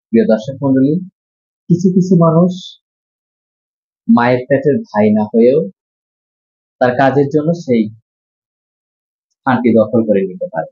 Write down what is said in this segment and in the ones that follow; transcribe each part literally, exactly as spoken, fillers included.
প্রিয় দর্শক মন্ডলী, কিছু কিছু মানুষ মায়ের পেটের ভাই না হয়েও তার কাজের জন্য সেই স্থানটি দখল করে নিতে পারে।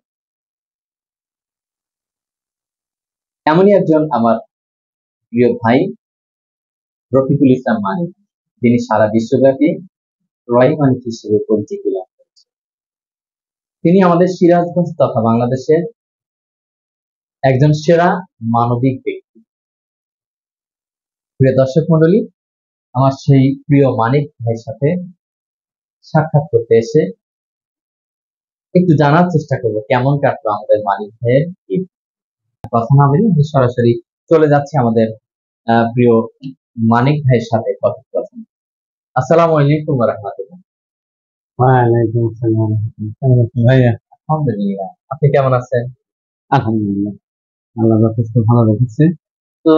এমনই একজন আমার প্রিয় ভাই রফিকুল ইসলাম মানিক, যিনি সারা বিশ্বব্যাপী রয় মানিক হিসেবে পরিচিতি লাভ করেছেন। তিনি আমাদের সিরাজগঞ্জ তথা বাংলাদেশের একজন সেরা মানবিক ব্যক্তি। প্রিয় দর্শক মন্ডলী, আমার সেই প্রিয় মানিক ভাইয়ের সাথে সাক্ষাৎ করতে এসে একটু জানার চেষ্টা করবো কেমন কাটলো আমাদের মানিক ভাইয়ের ঈদ। কথা না বলি সরাসরি চলে যাচ্ছে আমাদের প্রিয় মানিক ভাইয়ের সাথে কথোপকথন। আসসালামু আলাইকুম ওয়া রাহমাতুল্লাহ। ওয়ালাইকুম আসসালাম ভাইয়া। আলহামদুলিল্লাহ, আপনি কেমন আছেন? আলহামদুলিল্লাহ, আল্লাহ যথেষ্ট ভালো রেখেছে। তো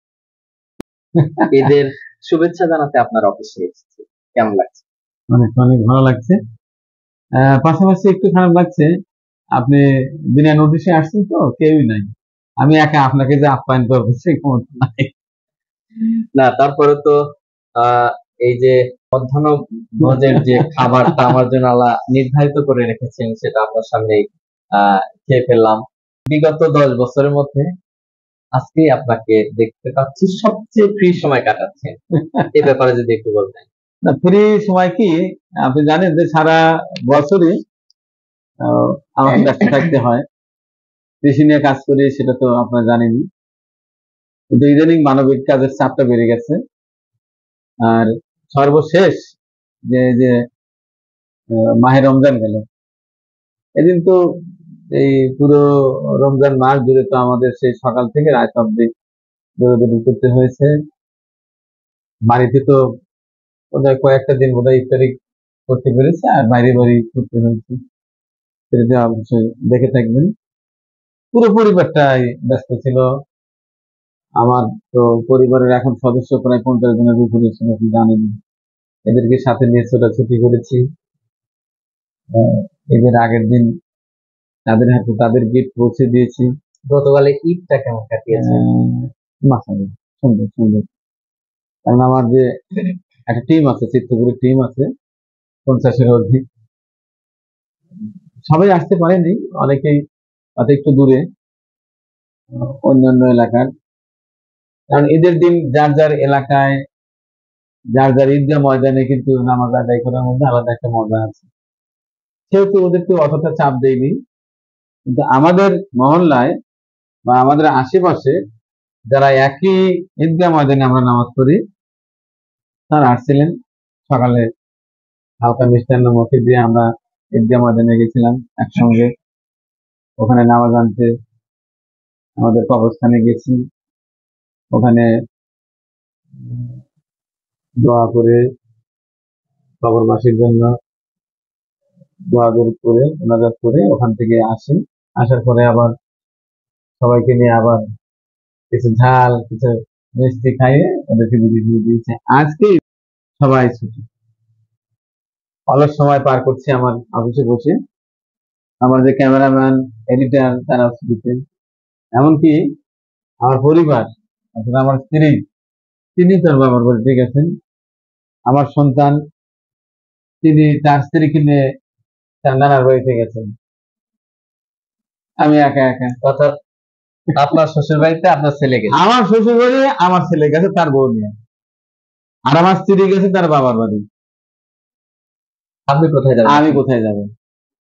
ঈদের শুভেচ্ছা জানাতে আপনার অফিসে এসেছি, কেমন লাগছে? অনেক অনেক ভালো লাগছে। পাশাপাশি একটু খারাপ লাগছে, আপনি বিনা নোটিশে আসছেন তো, কেউই নাই, আমি একা আপনাকে যে আপ্যায়ন করবো সেই ক্ষমতা নাই। না, তারপরে তো আহ এই যে মধ্যাহ্ন ভোজের যে খাবারটা আমার জন্য আল্লাহ নির্ধারিত করে রেখেছেন সেটা আপনার সামনে আহ খেয়ে ফেললাম। বিগত দশ বছরের মধ্যে আজকে আপনাকে দেখতে পাচ্ছি সবচেয়ে ফ্রি সময় কাটাচ্ছেন, এই ব্যাপারে যদি একটু বলতেন। না, ফ্রি সময় কি, আপনি জানেন যে সারা বছরই আমাকে ব্যস্ত থাকতে হয়, কৃষি নিয়ে কাজ করি, সেটা তো আপনারা জানেনই। কিন্তু ইদানিং মানবিক কাজের চাপটা বেড়ে গেছে। আর সর্বশেষ যে যে মাহে রমজান গেল, এদিন তো এই পুরো রমজান মাস জুড়ে তো আমাদের সেই সকাল থেকে রাত অব্দি দৌড়াদৌড়ি করতে হয়েছে। বাড়িতে তো বোধহয় কয়েকটা দিন বোধহয় ইফতারি করতে পেরেছে, আর বাইরে বাড়ি করতে হয়েছে, সেটা অবশ্যই দেখে থাকবেন। পুরো পরিবারটাই ব্যস্ত ছিল। আমার তো পরিবারের এখন সদস্য প্রায় পঞ্চাশ জনের উপরে ছিল, আপনি জানেন। এদেরকে সাথে নিয়ে ছোটাছুটি করেছি। এদের আগের দিন তাদের হাতে তাদের গিফট পৌঁছে দিয়েছি। গতকালে ঈদটা কেমন কাটিয়েছে? মাসালে সুন্দর সুন্দর। কারণ আমার যে একটা টিম আছে, চিত্রপুরের টিম আছে পঞ্চাশের অধিক, সবাই আসতে পারেনি, অনেকেই হয়তো একটু দূরে অন্যান্য এলাকার। কারণ ঈদের দিন যার যার এলাকায় যার যার ঈদগাহ ময়দানে কিন্তু নামাজ আদায় করার মধ্যে আলাদা একটা মজা আছে, সেহেতু ওদেরকে অতটা চাপ দেয়নি। কিন্তু আমাদের মহল্লায় বা আমাদের আশেপাশে যারা একই ঈদগাহ ময়দানে আমরা নামাজ পড়ি, তারা আসছিলেন। সকালে হালকা মিষ্টান্ন মুখে দিয়ে আমরা ঈদগাহ ময়দানে গেছিলাম একসঙ্গে, ওখানে নামাজ আনতে আমাদের কবরস্থানে গেছি, ওখানে দোয়া করে কবরবাসীর জন্য দোয়া করে মোনাজাত করে ওখান থেকে আসি। আসার পরে আবার সবাইকে নিয়ে আবার কিছু ঝাল কিছু মিষ্টি খাইয়ে ওদেরকে বিদায় দিয়ে দিয়েছে। আজকে সবাই ছুটি, অলস সময় পার করছি আমার অফিসে বসে। আমার যে ক্যামেরাম্যান, এডিটর, তারা ছুটিতে। এমনকি আমার পরিবার, আসলে আমার স্ত্রী, তিনি তার বাবার বাড়িতে গেছেন। আমার সন্তান, তিনি তার স্ত্রীকে নিয়ে তার নানার বাড়িতে গেছেন। আমি একা একা। অর্থাৎ আপনার শ্বশুর বাড়িতে আপনার ছেলে গেছে? আমার শ্বশুর বাড়ি আমার ছেলে গেছে তার বউ নিয়ে, আর আমার স্ত্রী গেছে তার বাবার বাড়ি। আপনি কোথায় যাবেন? আমি কোথায় যাবো?